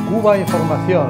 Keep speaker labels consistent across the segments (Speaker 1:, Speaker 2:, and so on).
Speaker 1: Cuba Información.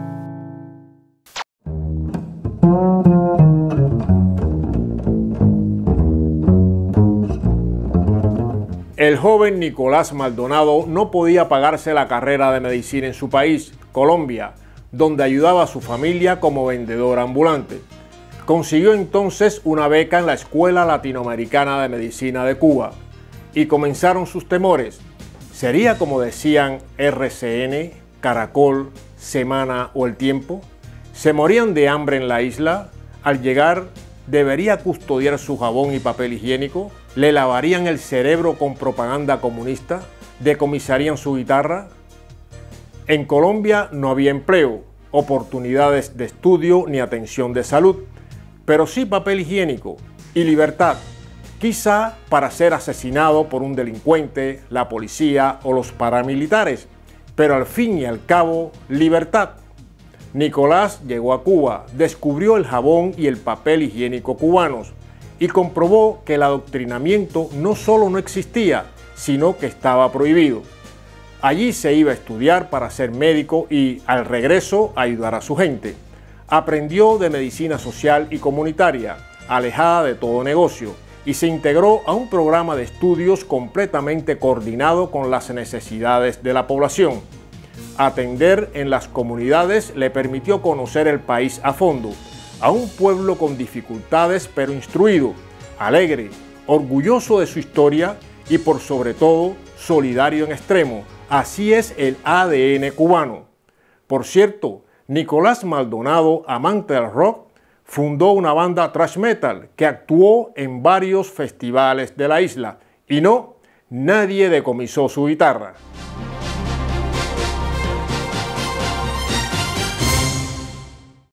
Speaker 2: El joven Nicolás Maldonado no podía pagarse la carrera de medicina en su país, Colombia, donde ayudaba a su familia como vendedor ambulante. Consiguió entonces una beca en la Escuela Latinoamericana de Medicina de Cuba y comenzaron sus temores. ¿Sería como decían RCN, Caracol, Semana o El Tiempo? ¿Se morían de hambre en la isla? Al llegar, ¿debería custodiar su jabón y papel higiénico? ¿Le lavarían el cerebro con propaganda comunista? ¿Decomisarían su guitarra? En Colombia no había empleo, oportunidades de estudio ni atención de salud, pero sí papel higiénico y libertad, quizá para ser asesinado por un delincuente, la policía o los paramilitares, pero al fin y al cabo, libertad. Nicolás llegó a Cuba, descubrió el jabón y el papel higiénico cubanos y comprobó que el adoctrinamiento no solo no existía, sino que estaba prohibido. Allí se iba a estudiar para ser médico y, al regreso, ayudar a su gente. Aprendió de medicina social y comunitaria, alejada de todo negocio, y se integró a un programa de estudios completamente coordinado con las necesidades de la población. Atender en las comunidades le permitió conocer el país a fondo, a un pueblo con dificultades pero instruido, alegre, orgulloso de su historia y por sobre todo solidario en extremo. Así es el ADN cubano. Por cierto, Nicolás Maldonado, amante del rock, fundó una banda thrash metal que actuó en varios festivales de la isla y no, nadie decomisó su guitarra.